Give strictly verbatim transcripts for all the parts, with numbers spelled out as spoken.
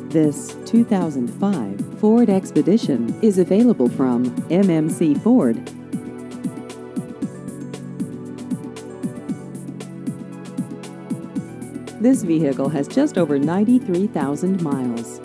This two thousand five Ford Expedition is available from M M C Ford. This vehicle has just over ninety-three thousand miles.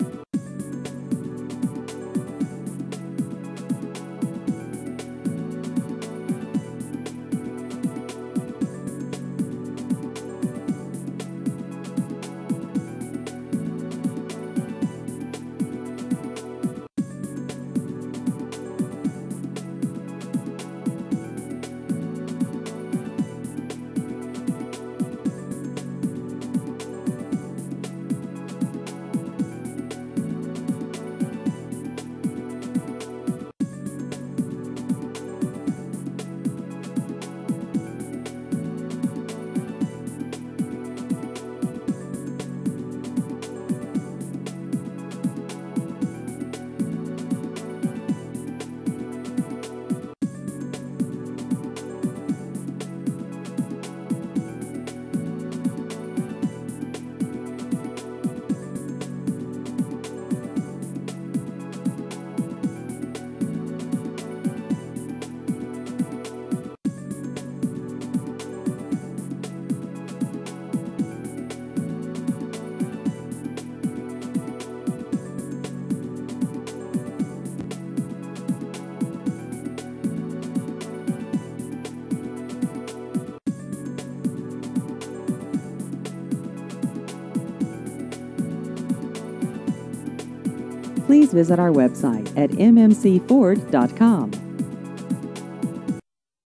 Please visit our website at m m c ford dot com.